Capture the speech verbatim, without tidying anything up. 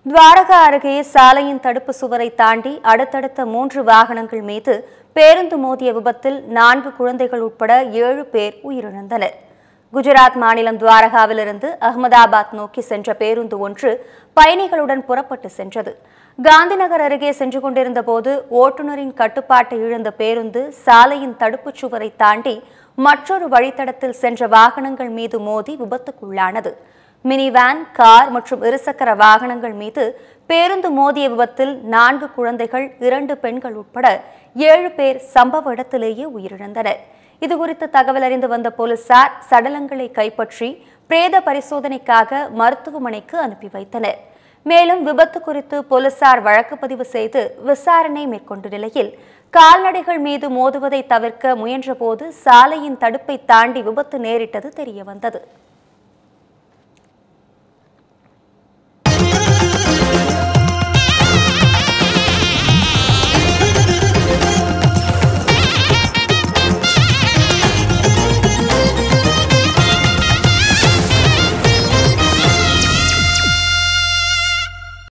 துவாரகா அருகே சாலையின் தடுப்பு சுவரை தாண்டி அடுத்தடுத்த மூன்று வாகனங்கள் மீது பேருந்து மோதிய விபத்தில் நான்கு குழந்தைகள் உட்பட ஏழு பேர் உயிரிழந்தனர். குஜராத் மாநிலம் துவாரகாவிலிருந்து அகமதாபாத் நோக்கி சென்ற பேருந்து ஒன்று பயணிகளுடன் புறப்பட்டு சென்றது. காந்திநகர் அருகே சென்று கொண்டிருந்த போது ஓட்டுநரின் கட்டுப்பாட்டை இழந்த பேருந்து சாலையின் தடுப்புச் சுவரை தாண்டி மற்றொரு வழித்தடத்தில் சென்ற வாகனங்கள் மீது மோதி விபத்துக்குள்ளானது. மினி வேன், கார் மற்றும் இருசக்கர வாகனங்கள் மீது பேருந்து மோதிய விபத்தில் நான்கு குழந்தைகள், இரண்டு பெண்கள் உட்பட ஏழு பேர் சம்பவ இடத்திலேயே உயிரிழந்தனர். இதுகுறித்து தகவல் அறிந்து வந்த போலீசார் சடலங்களை கைப்பற்றி பிரேத பரிசோதனைக்காக மருத்துவமனைக்கு அனுப்பி வைத்தனர். மேலும் விபத்து குறித்து போலீசார் வழக்கு பதிவு செய்து விசாரணை மேற்கொண்ட நிலையில் கால்நடைகள் மீது மோதுவதை தவிர்க்க முயன்றபோது சாலையின் தடுப்பை தாண்டி விபத்து நேரிட்டது தெரியவந்தது.